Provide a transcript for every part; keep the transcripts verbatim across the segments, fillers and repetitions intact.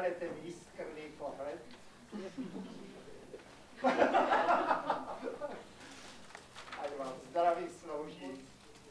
ale ten jiskravý pohled. Ať vám zdraví slouží.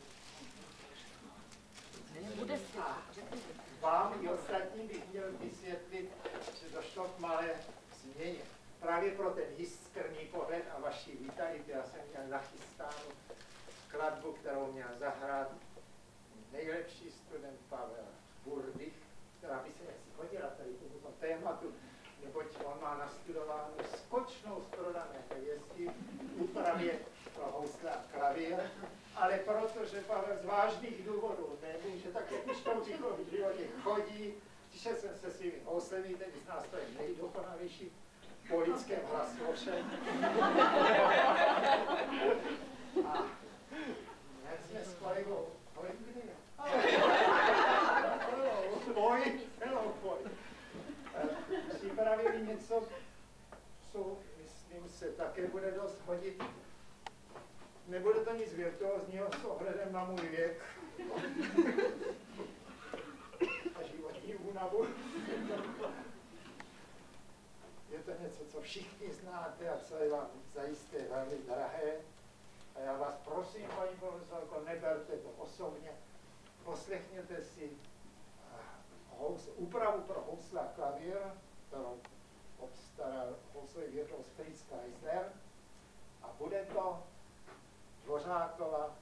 Vám i ostatním bych měl vysvětlit, že došlo k malé změně. Právě pro ten jiskrný pohled a vaši vitalitu já jsem měl nachystánu skladbu, kterou měl zahrát nejlepší student Pavel Burdych, která by se jaksi hodila tady tomuto tématu, neboť on má nastudováno skočnou z prodané nevěsty úpravě pro housle a klavír, ale protože Pavel z vážných důvodů nemůže, tak jak už v tom v životě chodí, přišel jsem se svými houslemi, tedy z nás to je nejdokonalější po lidském hlasu ovšem. A jak jsme s kolegou, kolik kdy? Poj, hello, poj. Připravili něco, co myslím se také bude dost hodit. Nebude to nic virtuózního s ohledem na můj věk a životní únavu. Je to něco, co všichni znáte a co je vám zajisté velmi drahé. A já vás prosím, paní profesorko, neberte to osobně. Poslechněte si housle, úpravu pro housle a klavír, kterou obstaral houslový virtuóz Fritz Kreisler. A bude to Dvořákova